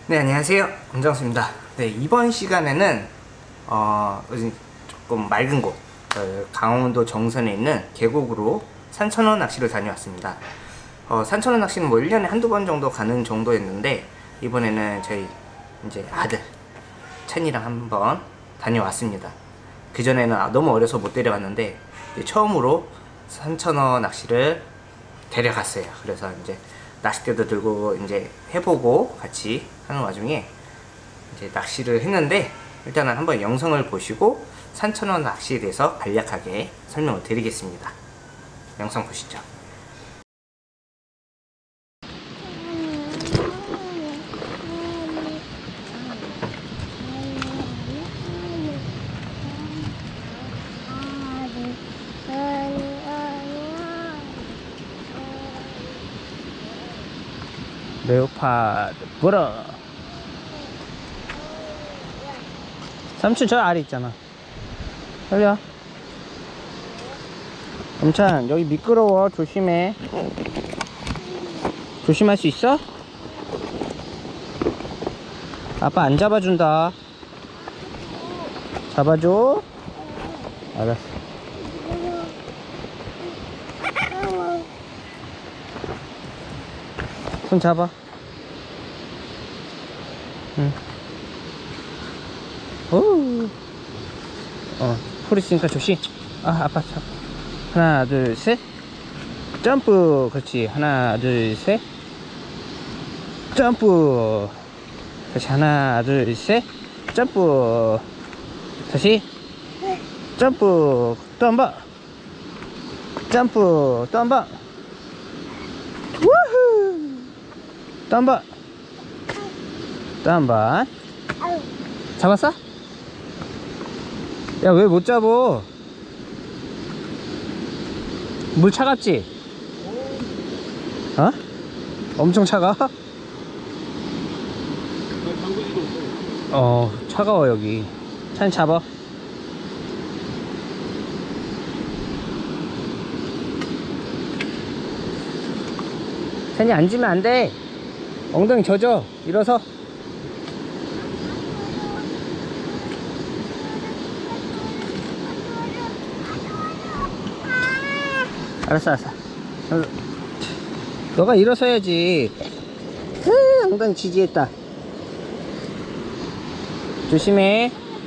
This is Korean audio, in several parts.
네, 안녕하세요. 엄정수입니다. 네, 이번 시간에는 요즘 조금 맑은 곳, 강원도 정선에 있는 계곡으로 산천어 낚시를 다녀왔습니다. 산천어 낚시는 뭐 1년에 한두 번 정도 가는 정도였는데, 이번에는 저희 이제 아들 찬이랑 한번 다녀왔습니다. 그전에는 너무 어려서 못 데려갔는데 이제 처음으로 산천어 낚시를 데려갔어요. 그래서 이제 낚싯대도 들고 이제 해보고 같이 하는 와중에 이제 낚시를 했는데, 일단은 한번 영상을 보시고 산천어 낚시에 대해서 간략하게 설명을 드리겠습니다. 영상 보시죠. 레오파드 불어. 삼촌 저 아래 있잖아. 빨리와. 엄찬 여기 미끄러워. 조심해. 조심할 수 있어? 아빠 안 잡아준다. 잡아줘. 알았어. 손 잡아. 응. 오. 풀 있으니까 조심. 아빠 잡아. 하나, 둘, 셋. 점프. 그렇지. 하나, 둘, 셋. 점프. 다시 하나, 둘, 셋. 점프. 다시. 점프. 또 한 번. 점프. 또 한 번. 우후. 또 한 번. 또 한 번. 잡았어? 야, 왜 못 잡어? 물 차갑지? 어? 엄청 차가? 차가워 여기. 찬 잡아. 찬이 앉으면 안 돼. 엉덩이 젖어. 일어서. 알았어. 너가 일어서야지. 엉덩이 지지했다. 조심해.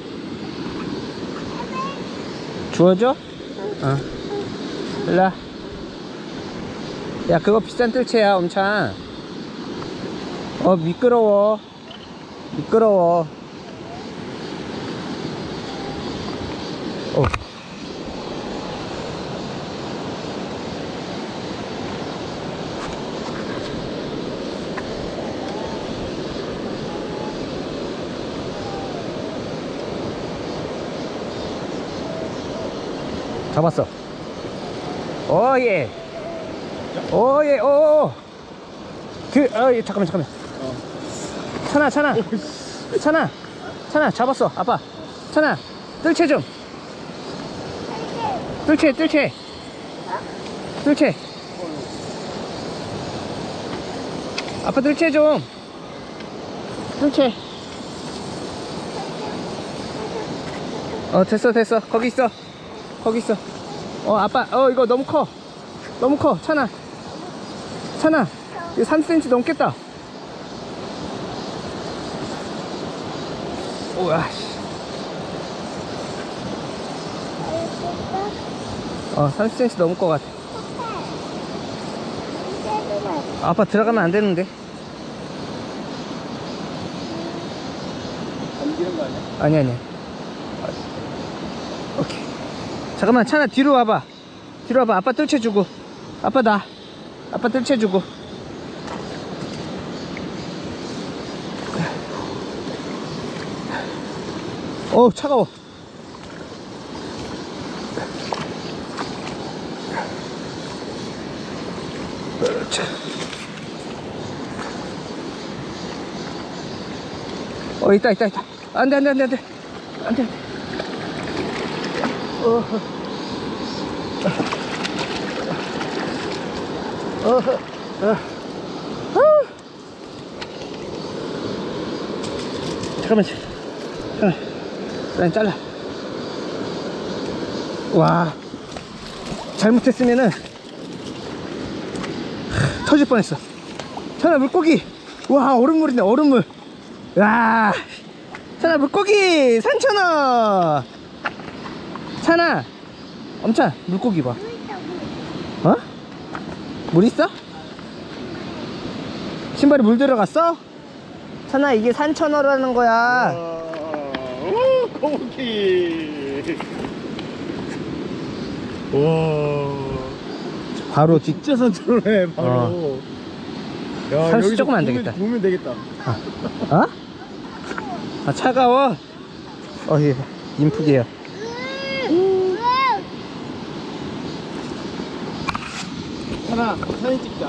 주워줘? 일로와. 야, 그거 비싼 뜰채야 엄찬. 미끄러워. 잡았어. 오예. 오예. 오. 예, 잠깐만. 찬아 잡았어. 아빠. 찬아 뜰채 좀. 뜰채. 아빠 뜰채 좀. 뜰채. 됐어. 거기 있어. 아빠, 이거 너무 커. 찬아, 이거 3cm 넘겠다. 오야. 30cm 넘을 것 같아. 아빠 들어가면 안 되는데. 넘기는 거 아니야? 아니야. 오케이. 잠깐만, 찬아 뒤로 와봐. 아빠 뜰채 주고. 아빠 뜰채 주고. 차가워. 있다. 안 돼. 잠깐만. 라인 잘라. 와, 잘못했으면은 터질 뻔했어. 천아, 물고기. 와, 얼음물이네, 얼음물. 와, 천아, 물고기. 산천어. 찬아, 엄찬, 물고기 봐. 어? 물 있어? 신발에 물 들어갔어? 찬아, 이게 산천어라는 거야. 오, 거북이. 와, 바로 진짜 산천어네, 바로. 야, 산수 여기서 조금 안 구우면- 되겠다. 구우면 되겠다. 어? 아, 차가워? 예, 인프게요. 하나, 사진 찍자.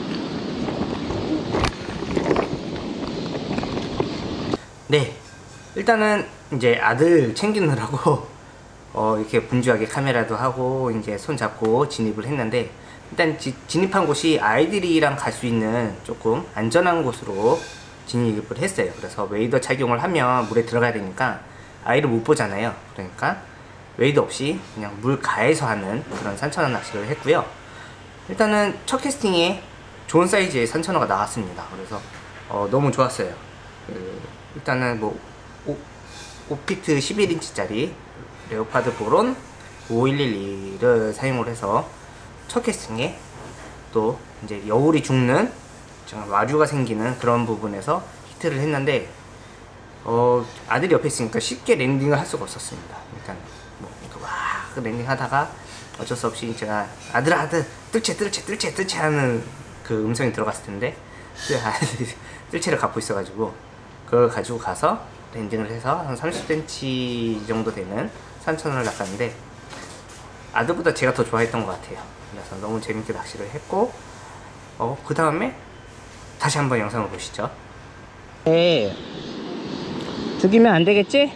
네, 일단은 이제 아들 챙기느라고 이렇게 분주하게 카메라도 하고 이제 손 잡고 진입을 했는데, 일단 진입한 곳이 아이들이랑 갈 수 있는 조금 안전한 곳으로 진입을 했어요. 그래서 웨이더 착용을 하면 물에 들어가야 되니까 아이를 못 보잖아요. 그러니까 웨이더 없이 그냥 물가에서 하는 그런 산천어 낚시를 했고요. 일단은 첫 캐스팅에 좋은 사이즈의 산천어가 나왔습니다. 그래서 너무 좋았어요. 일단은 뭐 5피트 11인치짜리 레오파드 보론 5112를 사용을 해서 첫 캐스팅에 또 이제 여울이 죽는 와류가 생기는 그런 부분에서 히트를 했는데, 아들이 옆에 있으니까 쉽게 랜딩을 할 수가 없었습니다. 일단 뭐 랜딩 하다가 어쩔 수 없이 제가 아들아 뜰채 하는 그 음성이 들어갔을 텐데, 뜰채를 갖고 있어가지고 그걸 가지고 가서 랜딩을 해서 한 30cm 정도 되는 산천어를 낚았는데, 아들보다 제가 더 좋아했던 것 같아요. 그래서 너무 재밌게 낚시를 했고, 그 다음에 다시 한번 영상을 보시죠. 네, 죽이면 안 되겠지?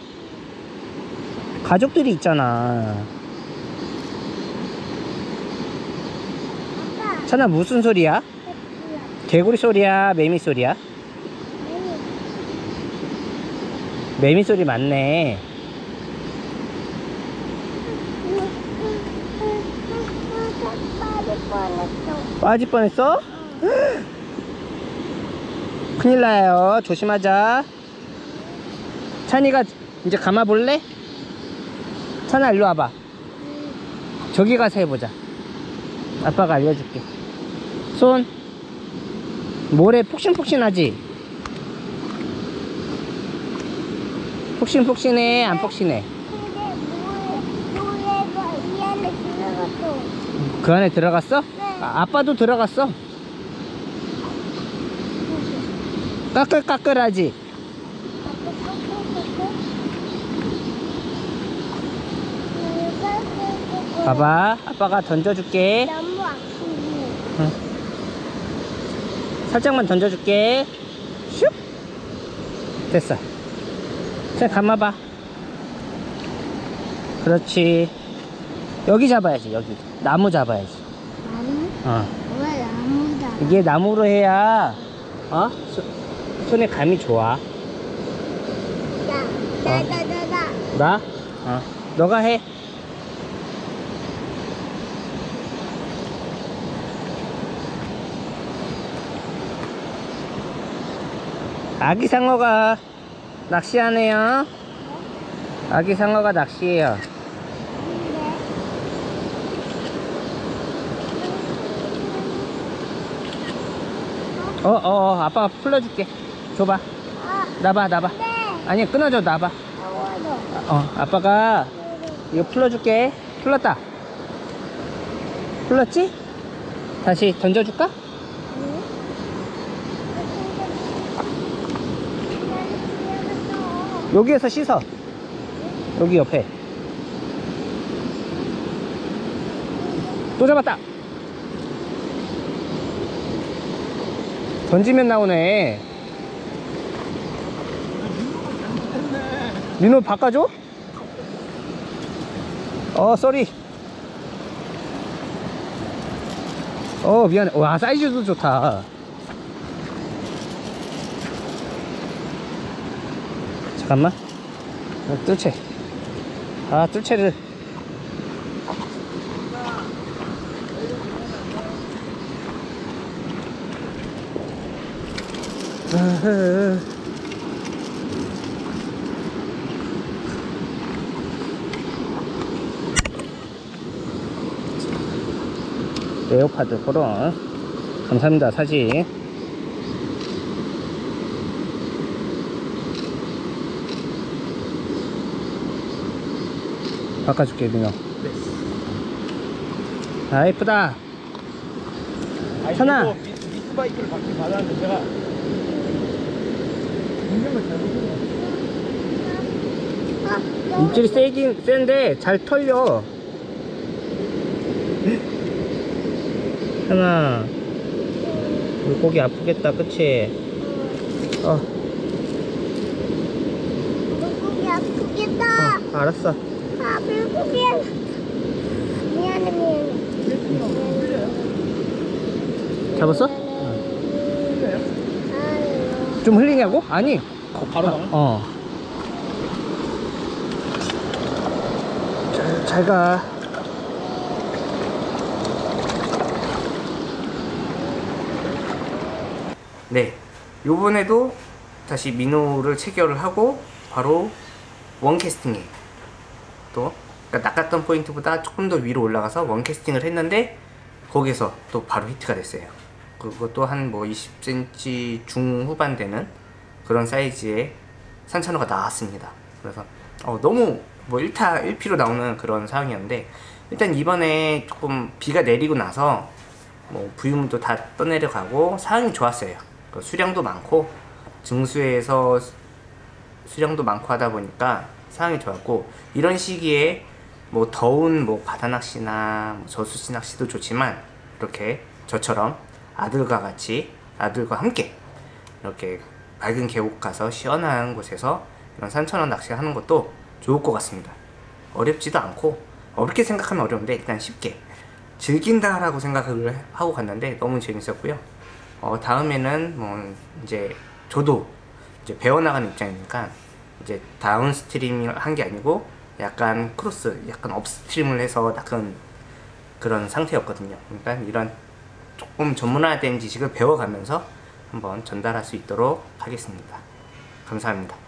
가족들이 있잖아. 찬아, 무슨 소리야? 개구리 소리야? 매미 소리야? 매미 소리 맞네. 빠질 뻔했어? 큰일 나요. 조심하자. 찬이가 이제 감아볼래? 찬아, 일로 와봐. 저기 가서 해보자. 아빠가 알려줄게. 손. 모래 푹신푹신하지? 푹신푹신해, 안 푹신해? 근데 노래가 이 안에 들어갔어. 그 안에 들어갔어? 네. 아빠도 들어갔어. 까끌까끌하지? 봐봐, 아빠가 던져줄게. 너무 아프지. 응. 살짝만 던져줄게. 슉! 됐어. 자, 감아봐. 그렇지. 여기 잡아야지, 여기. 나무 잡아야지. 나무? 왜 나무다? 이게 나무로 해야 손에 감이 좋아. 나. 나? 너가 해. 아기 상어가 낚시하네요. 아기 상어가 낚시해요. 아빠가 풀어줄게. 줘봐. 놔봐. 아니, 끊어줘. 놔봐. 아빠가 이거 풀어줄게. 풀었다. 풀었지? 다시 던져줄까? 여기에서 씻어. 여기 옆에. 또 잡았다. 던지면 나오네. 민호 바꿔줘? 쏘리. 미안해. 와, 사이즈도 좋다. 잠깐만. 뜰채. 아, 뜰채를. 레오파드 포럼. 감사합니다. 사진. 바꿔줄게, 민호. 아, 예쁘다. 현아. 미스바이크를 받았는데 제가 운명을 잘못했어요. 입질이 세긴 센데 잘 털려. 현아, 물고기 아프겠다, 그치? 물고기 아프겠다. 알았어. 아, 물고기. 미안해, 미안해. 잡았어? 아유. 좀 흘리냐고? 아니. 바로 나와? 잘 가. 네, 요번에도 다시 민호를 체결을 하고 바로 원캐스팅에 또, 그러니까 낚았던 포인트보다 조금 더 위로 올라가서 원캐스팅을 했는데 거기서 또 바로 히트가 됐어요. 그것도 한 뭐 20cm 중후반 되는 그런 사이즈의 산천어가 나왔습니다. 그래서 너무 뭐 1타 1피로 나오는 그런 상황이었는데, 일단 이번에 조금 비가 내리고 나서 뭐 부유물도 다 떠내려가고 상황이 좋았어요. 수량도 많고 증수에서 수량도 많고 하다 보니까 상황이 좋았고, 이런 시기에 뭐 더운 뭐 바다 낚시나 뭐 저수지 낚시도 좋지만 이렇게 저처럼 아들과 함께 이렇게 밝은 계곡 가서 시원한 곳에서 이런 산천어 낚시 하는 것도 좋을 것 같습니다. 어렵지도 않고, 어렵게 생각하면 어려운데 일단 쉽게 즐긴다라고 생각을 하고 갔는데 너무 재밌었고요. 다음에는 뭐 이제 저도 이제 배워나가는 입장이니까 이제 다운스트림을 한 게 아니고 약간 크로스, 약간 업스트림을 해서 낚은 그런 상태였거든요. 그러니까 이런 조금 전문화된 지식을 배워가면서 한번 전달할 수 있도록 하겠습니다. 감사합니다.